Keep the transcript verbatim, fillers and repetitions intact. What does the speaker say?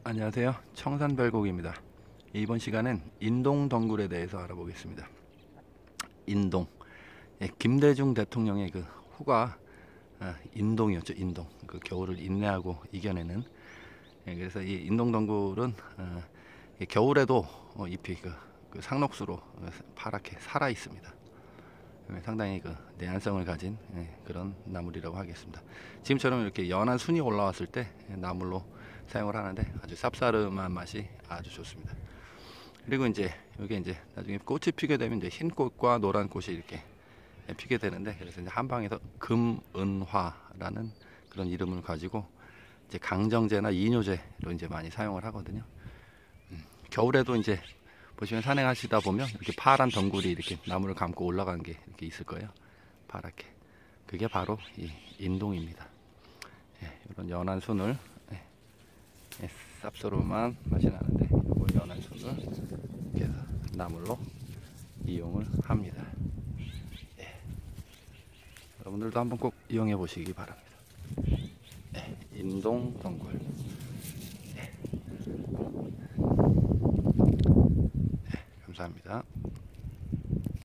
안녕하세요. 청산별곡입니다. 이번 시간엔 인동덩굴에 대해서 알아보겠습니다. 인동, 예, 김대중 대통령의 그 후가 아, 인동이었죠. 인동, 그 겨울을 인내하고 이겨내는. 예, 그래서 이 인동덩굴은 어, 예, 겨울에도 어, 잎이 그, 그 상록수로 어, 파랗게 살아 있습니다. 예, 상당히 그 내한성을 가진 예, 그런 나물이라고 하겠습니다. 지금처럼 이렇게 연한 순이 올라왔을 때 예, 나물로 사용을 하는데 아주 쌉싸름한 맛이 아주 좋습니다. 그리고 이제 이게 이제 나중에 꽃이 피게 되면 이제 흰 꽃과 노란 꽃이 이렇게 피게 되는데, 그래서 이제 한방에서 금은화라는 그런 이름을 가지고 이제 강정제나 이뇨제로 이제 많이 사용을 하거든요. 음, 겨울에도 이제 보시면 산행하시다 보면 이렇게 파란 덩굴이 이렇게 나무를 감고 올라가는 게 이렇게 있을 거예요. 파랗게. 그게 바로 이 인동입니다. 예, 이런 연한 순을 예, 예, 쌉싸름한 맛이 나는데 이 연한 순을 이렇게 해서 나물로 이용을 합니다. 예, 여러분들도 한번 꼭 이용해 보시기 바랍니다. 예, 인동 덩굴. 예. 예, 감사합니다.